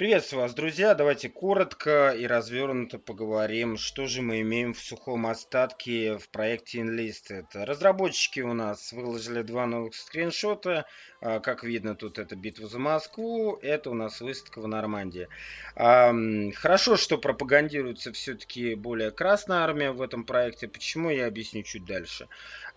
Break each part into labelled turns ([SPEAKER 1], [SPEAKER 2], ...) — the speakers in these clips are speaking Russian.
[SPEAKER 1] Приветствую вас, друзья. Давайте коротко и развернуто поговорим, что же мы имеем в сухом остатке в проекте Enlisted. Разработчики у нас выложили два новых скриншота. Как видно, тут это битва за Москву, это у нас выставка в Нормандии. Хорошо, что пропагандируется все-таки более Красная Армия в этом проекте. Почему, я объясню чуть дальше.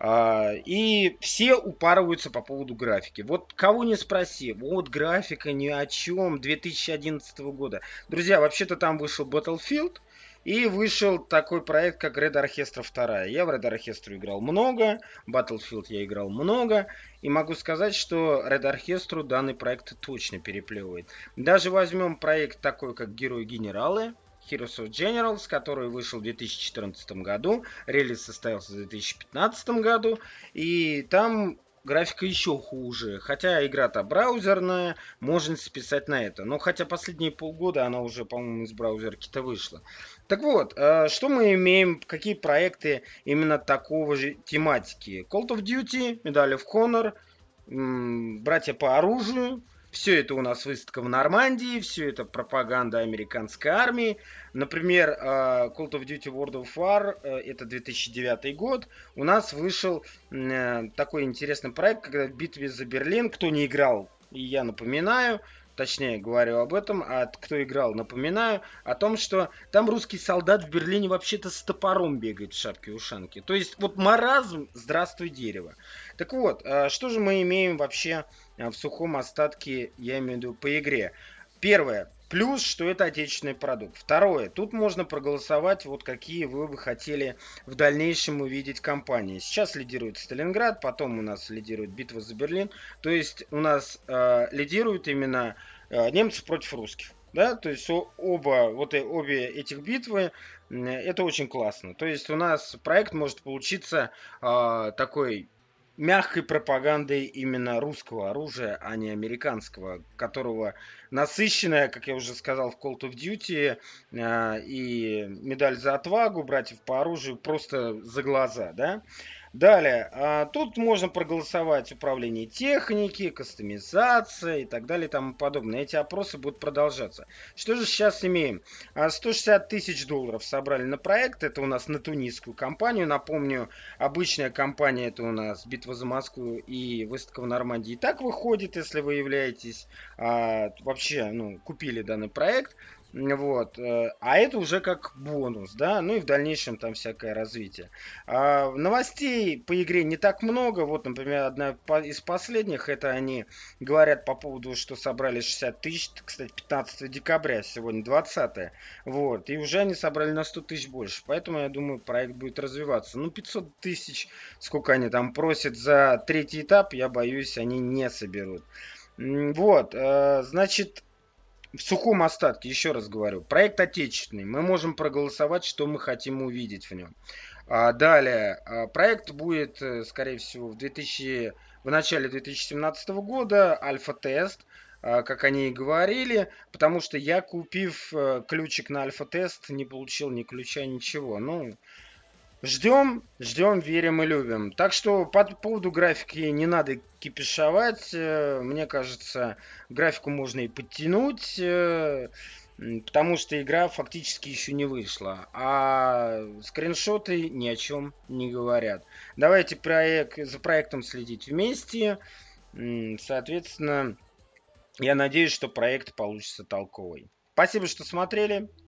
[SPEAKER 1] И все упарываются по поводу графики. Вот кого не спроси, вот графика ни о чем 2011 года. Друзья, вообще-то там вышел Battlefield и вышел такой проект, как Red Orchestra 2. Я в Red Orchestra играл много, Battlefield я играл много, и могу сказать, что Red Orchestra данный проект точно переплевывает. Даже возьмем проект такой, как Герои-Генералы, Heroes of Generals, который вышел в 2014 году. Релиз состоялся в 2015 году. И там графика еще хуже. Хотя игра-то браузерная, можно списать на это. Но хотя последние полгода она уже, по-моему, из браузерки-то вышла. Так вот, что мы имеем, какие проекты именно такого же тематики? Call of Duty, Medal of Honor, Братья по оружию. Все это у нас выставка в Нормандии, все это пропаганда американской армии. Например, Call of Duty World of War, это 2009 год, у нас вышел такой интересный проект, когда в битве за Берлин, кто не играл, и я напоминаю, точнее говорю об этом, а кто играл, напоминаю о том, что там русский солдат в Берлине вообще-то с топором бегает в шапке-ушанке. То есть вот маразм, здравствуй дерево. Так вот, что же мы имеем вообще в сухом остатке, я имею в виду, по игре? Первое. Плюс, что это отечественный продукт. Второе. Тут можно проголосовать, вот какие вы бы хотели в дальнейшем увидеть компании. Сейчас лидирует Сталинград, потом у нас лидирует битва за Берлин. То есть у нас лидируют именно немцы против русских. Да, то есть обе этих битвы, это очень классно. То есть у нас проект может получиться такой мягкой пропагандой именно русского оружия, а не американского, которого насыщенная, как я уже сказал, в Call of Duty и медаль за отвагу, братьев по оружию, просто за глаза, да. Далее, тут можно проголосовать управление техники, кастомизация и так далее и тому подобное. Эти опросы будут продолжаться. Что же сейчас имеем? 160 тысяч долларов собрали на проект. Это у нас на тунисскую компанию. Напомню, обычная компания это у нас битва за Москву и выставка в Нормандии. И так выходит, если вы являетесь вообще, купили данный проект. Вот. А это уже как бонус, да, ну и в дальнейшем там всякое развитие. Новостей по игре не так много. Вот, например, одна из последних, это они говорят по поводу, что собрали 60 тысяч, кстати, 15 декабря, сегодня 20. Вот, и уже они собрали на 100 тысяч больше, поэтому я думаю, проект будет развиваться. Ну, 500 тысяч, сколько они там просят за третий этап, я боюсь, они не соберут. Вот, значит, в сухом остатке, еще раз говорю, проект отечественный. Мы можем проголосовать, что мы хотим увидеть в нем. Далее, проект будет, скорее всего, в начале 2017 года, альфа-тест, как они и говорили, потому что я, купив ключик на альфа-тест, не получил ни ключа, ничего. Ну, ждем, ждем, верим и любим. Так что по поводу графики не надо кипишевать. Мне кажется, графику можно и подтянуть, потому что игра фактически еще не вышла. А скриншоты ни о чем не говорят. Давайте за проектом следить вместе. Соответственно, я надеюсь, что проект получится толковый. Спасибо, что смотрели.